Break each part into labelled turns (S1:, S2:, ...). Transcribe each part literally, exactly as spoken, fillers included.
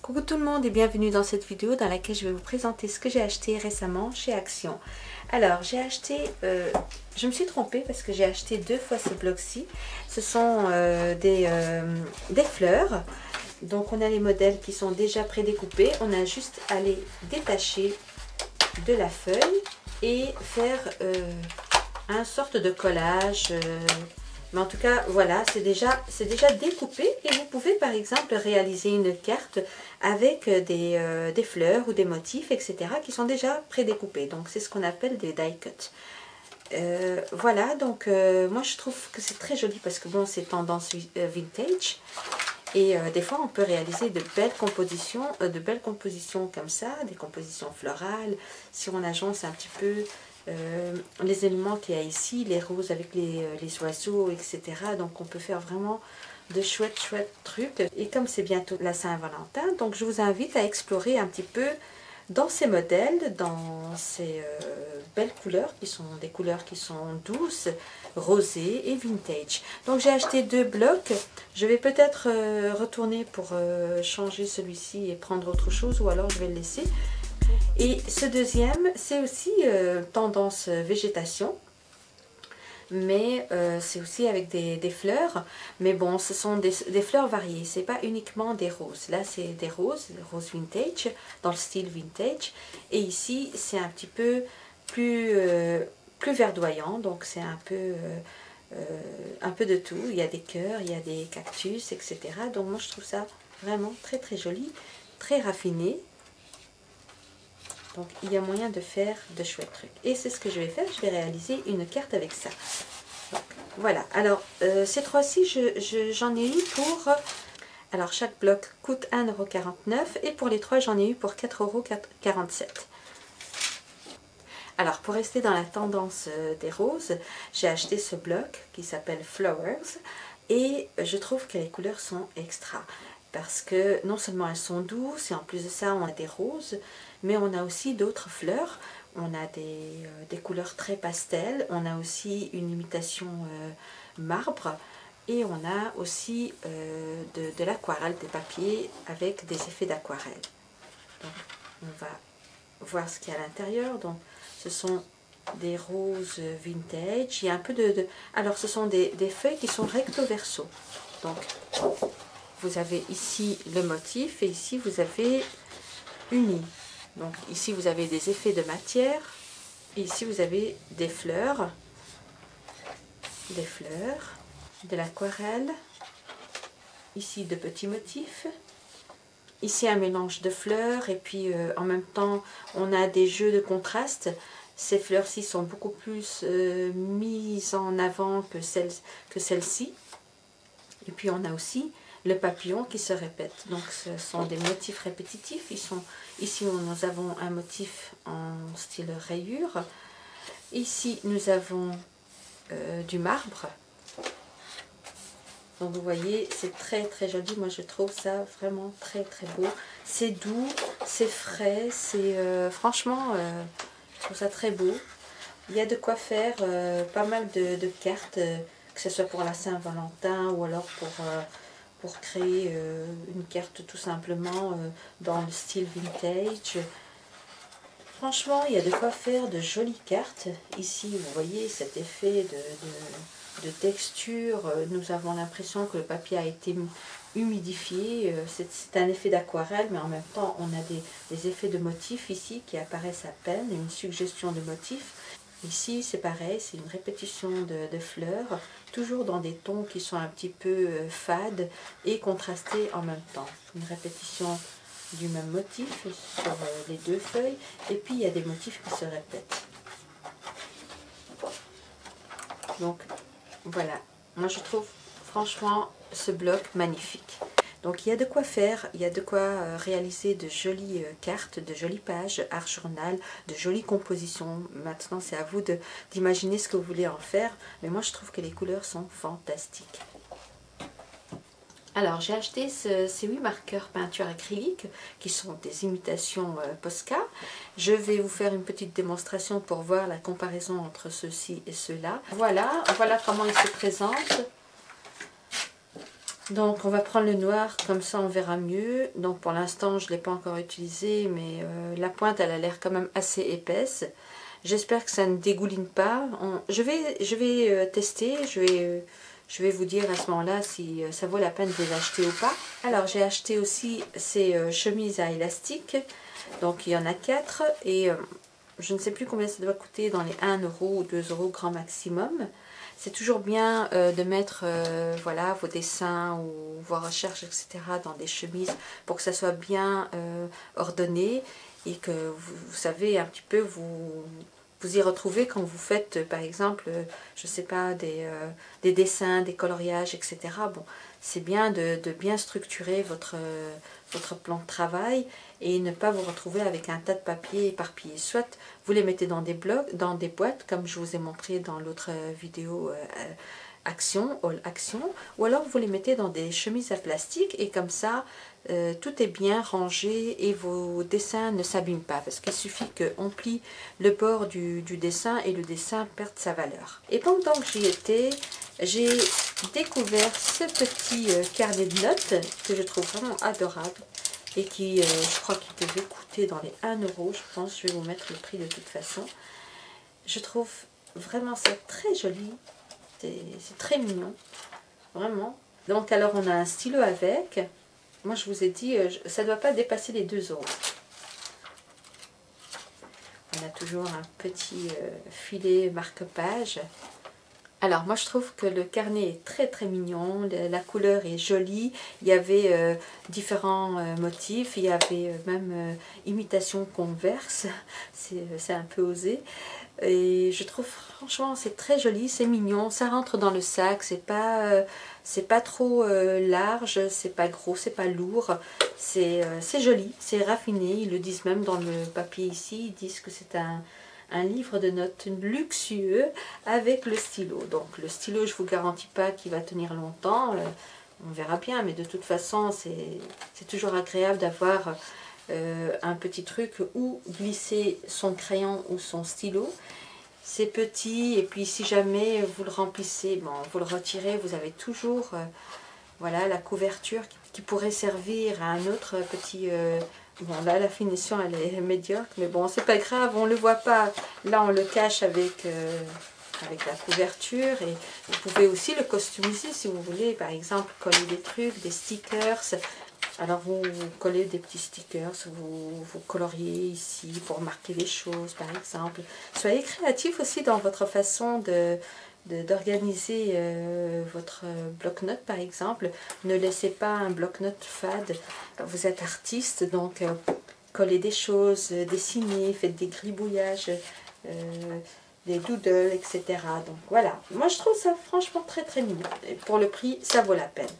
S1: Coucou tout le monde et bienvenue dans cette vidéo dans laquelle je vais vous présenter ce que j'ai acheté récemment chez Action. Alors j'ai acheté, euh, je me suis trompée parce que j'ai acheté deux fois ce bloc-ci. Ce sont euh, des, euh, des fleurs. Donc on a les modèles qui sont déjà prédécoupés. On a juste à les détacher de la feuille et faire euh, un sorte de collage. Euh, Mais en tout cas, voilà, c'est déjà, c'est déjà découpé et vous pouvez par exemple réaliser une carte avec des, euh, des fleurs ou des motifs, et cetera qui sont déjà prédécoupés. Donc c'est ce qu'on appelle des die cuts. Euh, voilà, donc euh, moi je trouve que c'est très joli parce que bon, c'est tendance vintage. Et euh, des fois on peut réaliser de belles compositions, euh, de belles compositions comme ça, des compositions florales, si on agence un petit peu Euh, les éléments qu'il y a ici, les roses avec les, les oiseaux, et cetera. Donc on peut faire vraiment de chouettes, chouettes trucs. Et comme c'est bientôt la Saint-Valentin, donc je vous invite à explorer un petit peu dans ces modèles, dans ces euh, belles couleurs, qui sont des couleurs qui sont douces, rosées et vintage. Donc j'ai acheté deux blocs. Je vais peut-être euh, retourner pour euh, changer celui-ci et prendre autre chose, ou alors je vais le laisser. Et ce deuxième, c'est aussi euh, tendance végétation, mais euh, c'est aussi avec des, des fleurs. Mais bon, ce sont des, des fleurs variées, c'est pas uniquement des roses. Là, c'est des roses, des roses vintage, dans le style vintage. Et ici, c'est un petit peu plus, euh, plus verdoyant, donc c'est un peu, euh, euh, un peu de tout. Il y a des cœurs, il y a des cactus, et cetera. Donc moi, je trouve ça vraiment très très joli, très raffiné. Donc il y a moyen de faire de chouettes trucs. Et c'est ce que je vais faire, je vais réaliser une carte avec ça. Donc, voilà, alors euh, ces trois-ci, j'en je, je, ai eu pour... Alors chaque bloc coûte un euro quarante-neuf et pour les trois, j'en ai eu pour quatre euros quarante-sept. Alors pour rester dans la tendance des roses, j'ai acheté ce bloc qui s'appelle Flowers et je trouve que les couleurs sont extra. Parce que non seulement elles sont douces, et en plus de ça, on a des roses, mais on a aussi d'autres fleurs. On a des, euh, des couleurs très pastel, on a aussi une imitation euh, marbre, et on a aussi euh, de, de l'aquarelle, des papiers avec des effets d'aquarelle. Donc on va voir ce qu'il y a à l'intérieur. Donc ce sont des roses vintage, il y a un peu de... de... Alors ce sont des, des feuilles qui sont recto verso. Donc... Vous avez ici le motif et ici vous avez uni. Donc ici vous avez des effets de matière. Et ici vous avez des fleurs. Des fleurs. De l'aquarelle. Ici de petits motifs. Ici un mélange de fleurs. Et puis euh, en même temps on a des jeux de contraste. Ces fleurs-ci sont beaucoup plus euh, mises en avant que celles, que celles-ci. Et puis on a aussi le papillon qui se répète. Donc ce sont des motifs répétitifs. Ils sont, ici nous avons un motif en style rayure. Ici nous avons euh, du marbre. Donc vous voyez, c'est très très joli. Moi je trouve ça vraiment très très beau. C'est doux, c'est frais, c'est euh, franchement, euh, je trouve ça très beau. Il y a de quoi faire euh, pas mal de, de cartes, euh, que ce soit pour la Saint-Valentin ou alors pour... Euh, pour créer euh, une carte tout simplement euh, dans le style vintage. Franchement, il y a de quoi faire de jolies cartes. Ici, vous voyez cet effet de, de, de texture. Nous avons l'impression que le papier a été humidifié. C'est un effet d'aquarelle, mais en même temps, on a des, des effets de motifs ici qui apparaissent à peine, une suggestion de motifs. Ici, c'est pareil, c'est une répétition de, de fleurs, toujours dans des tons qui sont un petit peu euh, fades et contrastés en même temps. Une répétition du même motif sur euh, les deux feuilles, et puis il y a des motifs qui se répètent. Donc, voilà. Moi, je trouve franchement ce bloc magnifique. Donc il y a de quoi faire, il y a de quoi réaliser de jolies cartes, de jolies pages, art journal, de jolies compositions. Maintenant c'est à vous d'imaginer ce que vous voulez en faire, mais moi je trouve que les couleurs sont fantastiques. Alors j'ai acheté ce, ces huit marqueurs peinture acrylique qui sont des imitations euh, Posca. Je vais vous faire une petite démonstration pour voir la comparaison entre ceux-ci et ceux-là. Voilà, voilà comment ils se présentent. Donc on va prendre le noir, comme ça on verra mieux. Donc pour l'instant je ne l'ai pas encore utilisé, mais euh, la pointe elle a l'air quand même assez épaisse. J'espère que ça ne dégouline pas. On, je vais, je vais euh, tester, je vais, euh, je vais vous dire à ce moment-là si euh, ça vaut la peine de les acheter ou pas. Alors j'ai acheté aussi ces euh, chemises à élastique. Donc il y en a quatre et euh, je ne sais plus combien ça doit coûter, dans les un euro ou deux euros grand maximum. C'est toujours bien euh, de mettre euh, voilà, vos dessins ou vos recherches, et cetera dans des chemises pour que ça soit bien euh, ordonné et que vous, vous savez un petit peu vous, vous y retrouver quand vous faites euh, par exemple, euh, je ne sais pas, des, euh, des dessins, des coloriages, et cetera. Bon, c'est bien de, de bien structurer votre, euh, votre plan de travail et ne pas vous retrouver avec un tas de papier éparpillé. Soit vous les mettez dans des blocs, dans des boîtes, comme je vous ai montré dans l'autre vidéo euh, Action, All Action, ou alors vous les mettez dans des chemises à plastique et comme ça, euh, tout est bien rangé et vos dessins ne s'abîment pas. Parce qu'il suffit qu'on plie le bord du, du dessin et le dessin perde sa valeur. Et pendant que j'y étais, j'ai découvert ce petit euh, carnet de notes que je trouve vraiment adorable. Et qui, euh, je crois qu'il devait coûter dans les un euro, je pense. Je vais vous mettre le prix de toute façon. Je trouve vraiment ça très joli. C'est très mignon. Vraiment. Donc, alors, on a un stylo avec. Moi, je vous ai dit, euh, ça ne doit pas dépasser les deux euros. On a toujours un petit euh, filet marque-page. Alors moi je trouve que le carnet est très très mignon, la couleur est jolie, il y avait euh, différents euh, motifs, il y avait euh, même euh, imitation Converse, c'est un peu osé. Et je trouve franchement c'est très joli, c'est mignon, ça rentre dans le sac, c'est pas, euh, c'est pas trop euh, large, c'est pas gros, c'est pas lourd, c'est euh, joli, c'est raffiné, ils le disent même dans le papier ici, ils disent que c'est un... un livre de notes luxueux avec le stylo. Donc le stylo, je ne vous garantis pas qu'il va tenir longtemps, euh, on verra bien, mais de toute façon c'est toujours agréable d'avoir euh, un petit truc où glisser son crayon ou son stylo. C'est petit et puis si jamais vous le remplissez, bon, vous le retirez, vous avez toujours euh, voilà, la couverture qui, qui pourrait servir à un autre petit... Euh, bon, là, la finition, elle est médiocre, mais bon, c'est pas grave, on le voit pas. Là, on le cache avec, euh, avec la couverture. Et vous pouvez aussi le customiser si vous voulez. Par exemple, coller des trucs, des stickers. Alors, vous, vous collez des petits stickers, vous, vous coloriez ici pour marquer les choses, par exemple. Soyez créatif aussi dans votre façon de... d'organiser euh, votre bloc-notes par exemple. Ne laissez pas un bloc-notes fade. Vous êtes artiste, donc euh, collez des choses, euh, dessinez, faites des gribouillages, euh, des doodles, et cetera. Donc voilà, moi je trouve ça franchement très très mignon. Et pour le prix, ça vaut la peine.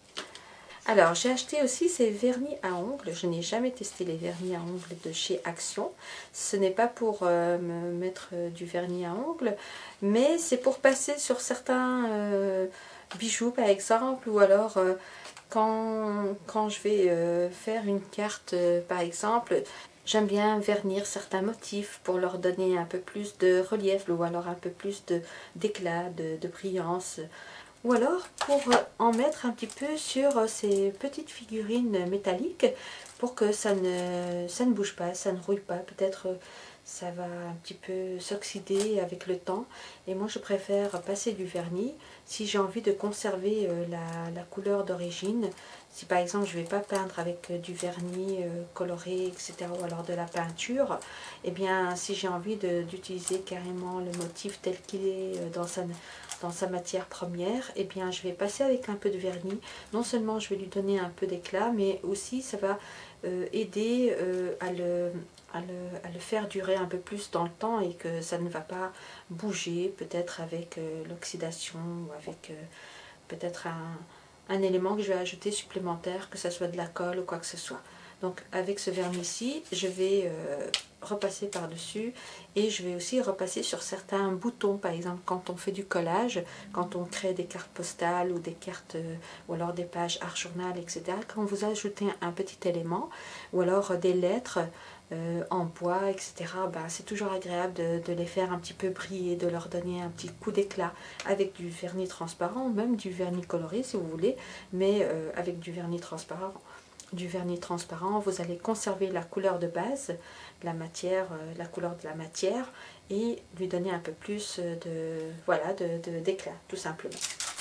S1: Alors, j'ai acheté aussi ces vernis à ongles. Je n'ai jamais testé les vernis à ongles de chez Action. Ce n'est pas pour euh, me mettre euh, du vernis à ongles, mais c'est pour passer sur certains euh, bijoux, par exemple, ou alors euh, quand, quand je vais euh, faire une carte, euh, par exemple, j'aime bien vernir certains motifs pour leur donner un peu plus de relief, ou alors un peu plus d'éclat, de, de, de brillance. Ou alors pour en mettre un petit peu sur ces petites figurines métalliques pour que ça ne, ça ne bouge pas, ça ne rouille pas. Peut-être ça va un petit peu s'oxyder avec le temps. Et moi je préfère passer du vernis si j'ai envie de conserver la, la couleur d'origine. Si par exemple je ne vais pas peindre avec du vernis coloré, et cetera, ou alors de la peinture, et bien si j'ai envie d'utiliser carrément le motif tel qu'il est dans sa, dans sa matière première, et bien je vais passer avec un peu de vernis. Non seulement je vais lui donner un peu d'éclat, mais aussi ça va euh, aider euh, à, le, à, le, à le faire durer un peu plus dans le temps et que ça ne va pas bouger, peut-être avec euh, l'oxydation ou avec euh, peut-être un... un élément que je vais ajouter supplémentaire, que ce soit de la colle ou quoi que ce soit. Donc avec ce vernis-ci, je vais euh, repasser par-dessus et je vais aussi repasser sur certains boutons. Par exemple, quand on fait du collage, quand on crée des cartes postales ou des cartes euh, ou alors des pages art journal, et cetera. Quand vous ajoutez un petit élément ou alors euh, des lettres euh, en bois, et cetera. Ben, c'est toujours agréable de, de les faire un petit peu briller, de leur donner un petit coup d'éclat avec du vernis transparent, ou même du vernis coloré si vous voulez, mais euh, avec du vernis transparent. Du vernis transparent, vous allez conserver la couleur de base, la matière, euh, la couleur de la matière, et lui donner un peu plus de voilà de, de, d'éclat, tout simplement.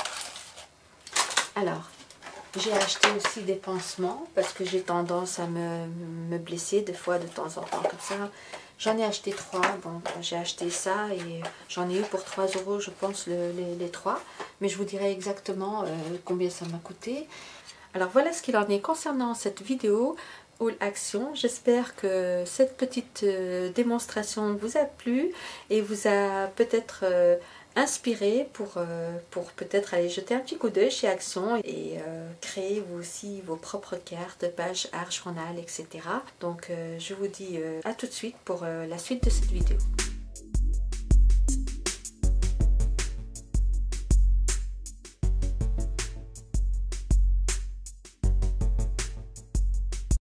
S1: Alors, j'ai acheté aussi des pansements parce que j'ai tendance à me, me blesser des fois de temps en temps comme ça. J'en ai acheté trois. Bon, j'ai acheté ça et j'en ai eu pour trois euros, je pense, le, les, les trois. Mais je vous dirai exactement euh, combien ça m'a coûté. Alors voilà ce qu'il en est concernant cette vidéo haul action. J'espère que cette petite euh, démonstration vous a plu et vous a peut-être euh, inspiré pour, euh, pour peut-être aller jeter un petit coup d'œil chez Action et euh, créer vous aussi vos propres cartes, pages, art journal, et cetera. Donc euh, je vous dis euh, à tout de suite pour euh, la suite de cette vidéo.